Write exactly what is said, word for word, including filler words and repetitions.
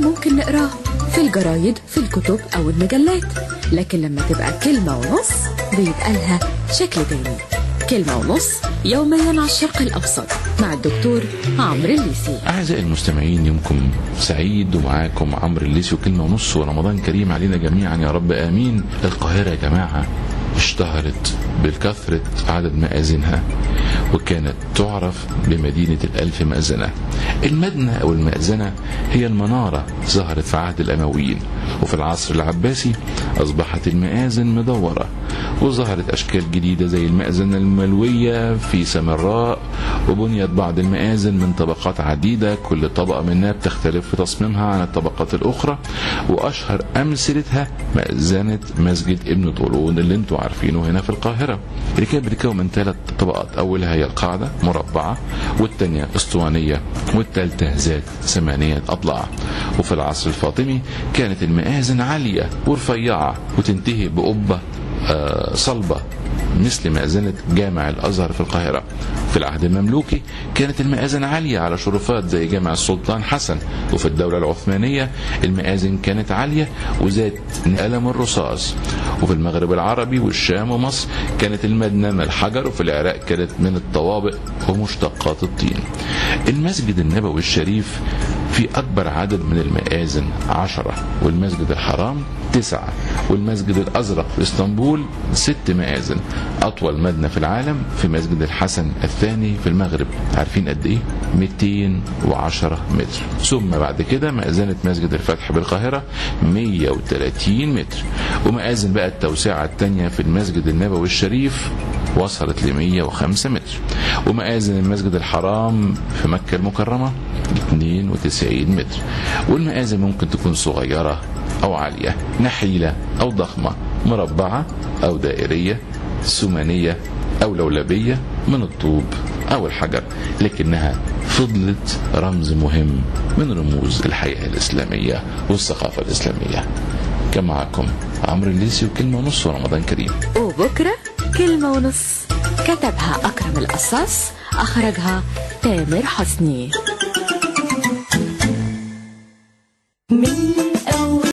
ممكن نقراه في الجرايد، في الكتب أو المجلات، لكن لما تبقى كلمة ونص بيبقى لها شكل تاني. كلمة ونص يوميا على الشرق الأوسط مع الدكتور عمرو الليثي. أعزائي المستمعين، يومكم سعيد ومعاكم عمرو الليثي وكلمة ونص، ورمضان كريم علينا جميعا يا رب آمين. القاهرة يا جماعة اشتهرت بالكثرة عدد مآذنها، وكانت تعرف بمدينة الألف مأذنة. المدنة أو المأذنة هي المنارة، ظهرت في عهد الأمويين، وفي العصر العباسي أصبحت المآذن مدورة، وظهرت أشكال جديدة زي المأذنة الملوية في سامراء، وبنيت بعض المآذن من طبقات عديدة، كل طبقة منها بتختلف في تصميمها عن الطبقات الأخرى. وأشهر أمثلتها مأذنة مسجد ابن طولون اللي انتوا عارفينه هنا في القاهرة، اللي كانت بتتكون من ثلاث طبقات. أولها هي القاعدة مربعة، والثانية اسطوانية، والثالثة ذات ثمانية أضلاع. وفي العصر الفاطمي كانت المآذن عالية ورفيعة وتنتهي بقبة آه صلبة مثل مأذنة جامع الأزهر في القاهرة. في العهد المملوكي كانت المآذن عالية على شرفات زي جامع السلطان حسن. وفي الدولة العثمانية المآذن كانت عالية وذات قلم الرصاص. وفي المغرب العربي والشام ومصر كانت المدنة من الحجر، وفي العراق كانت من الطوابق ومشتقات الطين. المسجد النبوي الشريف في أكبر عدد من المآذن عشرة، والمسجد الحرام تسعة، والمسجد الأزرق في اسطنبول ست مآذن. أطول مدنة في العالم في مسجد الحسن الثاني في المغرب، عارفين قد إيه؟ مئتين وعشرة متر. ثم بعد كده مأذنة مسجد الفتح بالقاهرة مئة وثلاثين متر. ومآذن بقى التوسعة الثانية في المسجد النبوي الشريف وصلت ل مئة وخمسة متر. ومآذن المسجد الحرام في مكة المكرمة اثنين وتسعين متر. والمآذن ممكن تكون صغيرة أو عالية، نحيلة أو ضخمة، مربعة أو دائرية، ثمانية أو لولبية من الطوب أو الحجر، لكنها فضلت رمز مهم من رموز الحياة الإسلامية والثقافة الإسلامية. كان معكم عمرو الليثي وكلمة ونص، ورمضان كريم. وبكرة كلمة ونص كتبها أكرم القصاص، أخرجها تامر حسني. من